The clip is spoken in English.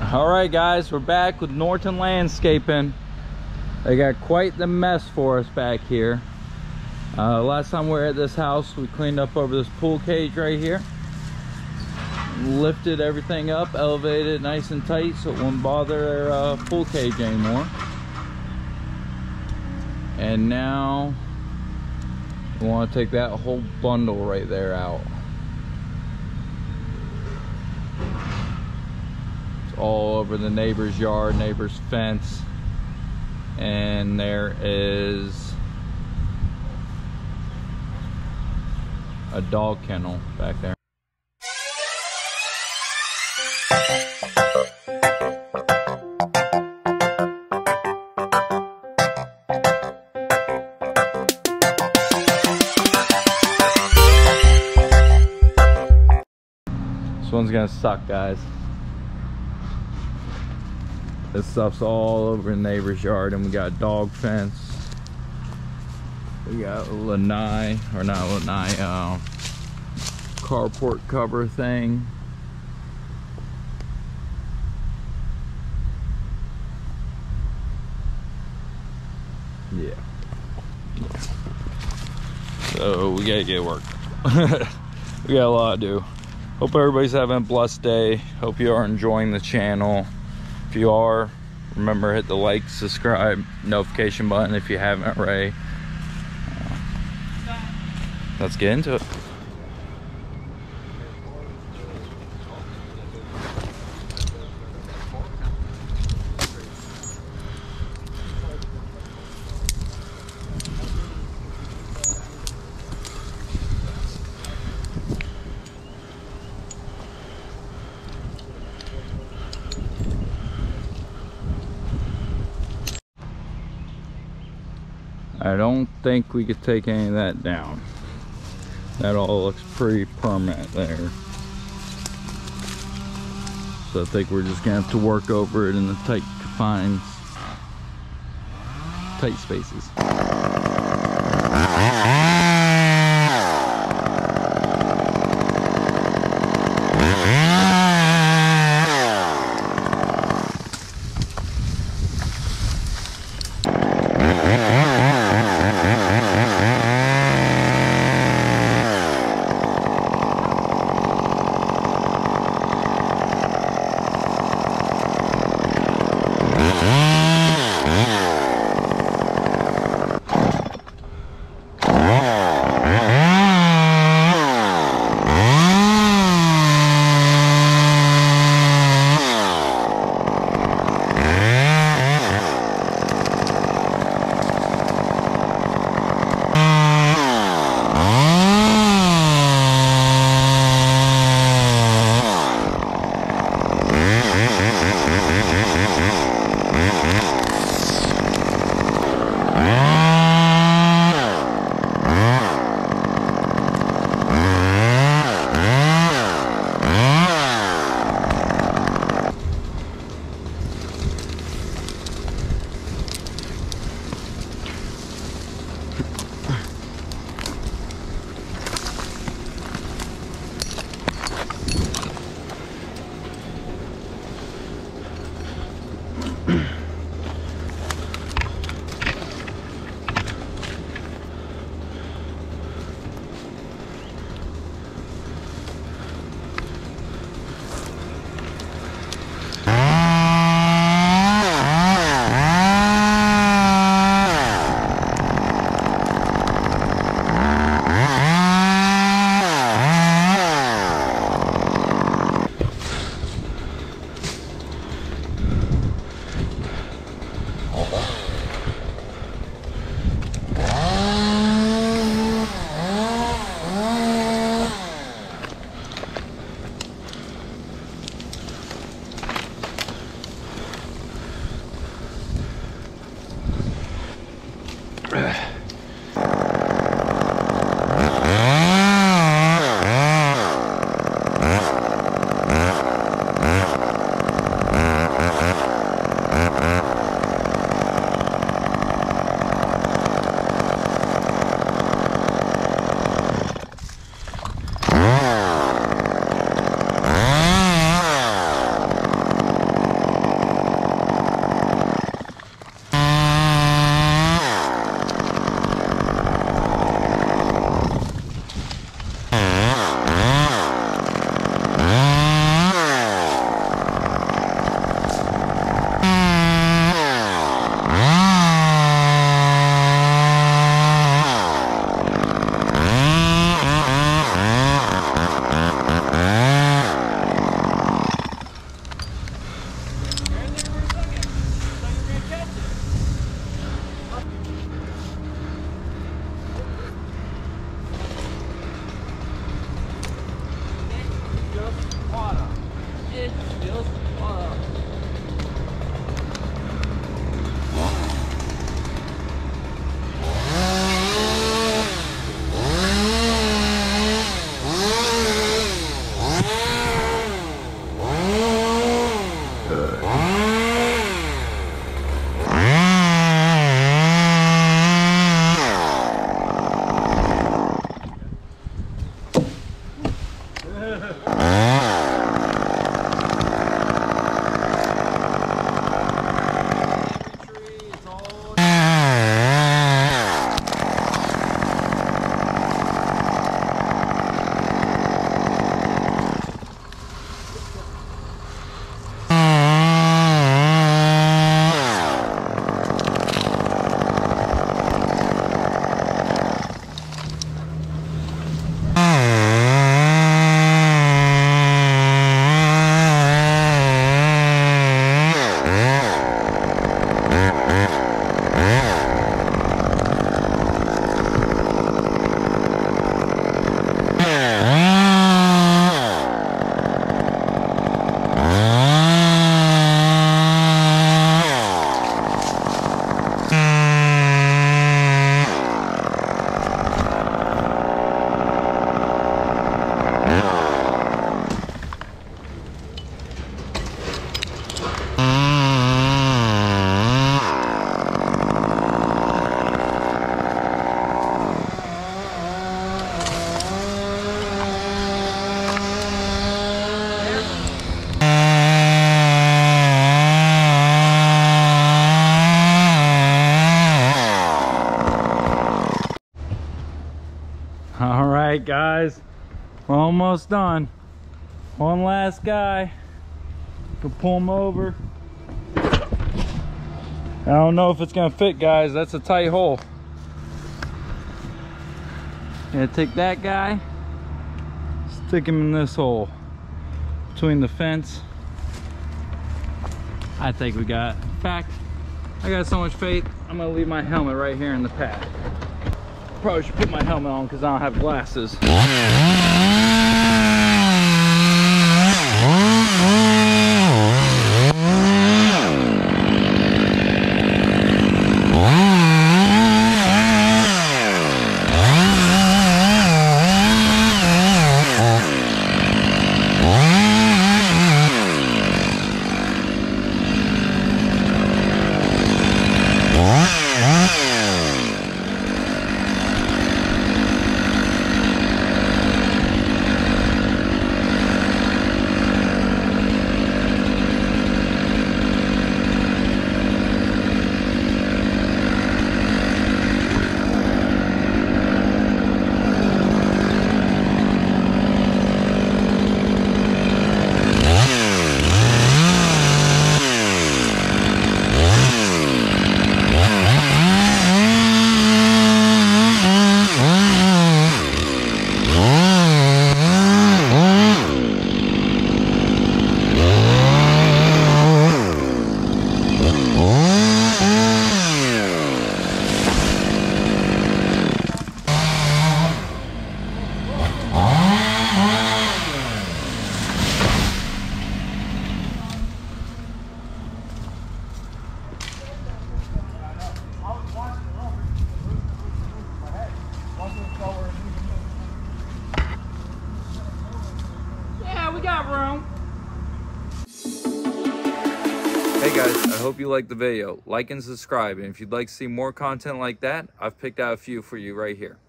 All right, guys, we're back with Norton Landscaping. They got quite the mess for us back here. Last time we were at this house, we cleaned up over this pool cage right here, lifted everything up, elevated it nice and tight so it wouldn't bother our pool cage anymore. And now we want to take that whole bundle right there out. It's all over the neighbor's yard, neighbor's fence, and there is a dog kennel back there. This one's gonna suck, guys. This stuff's all over the neighbor's yard, and we got a dog fence. We got a lanai, or not lanai, carport cover thing. Yeah. So we gotta get work. We got a lot to do. Hope everybody's having a blessed day. Hope you are enjoying the channel. If you are, remember hit the like, subscribe, notification button if you haven't already. Let's get into it. I don't think we could take any of that down. That all looks pretty permanent there. So I think we're just gonna have to work over it in the tight confines, tight spaces. All right, guys, we're almost done. One last guy. Can pull him over. I don't know if it's gonna fit, guys. That's a tight hole. Gonna take that guy, stick him in this hole between the fence. I think we got, in fact, I got so much faith, I'm gonna leave my helmet right here in the pad. Probably should put my helmet on because I don't have glasses. Hey guys, I hope you liked the video. Like and subscribe, and if you'd like to see more content like that, I've picked out a few for you right here.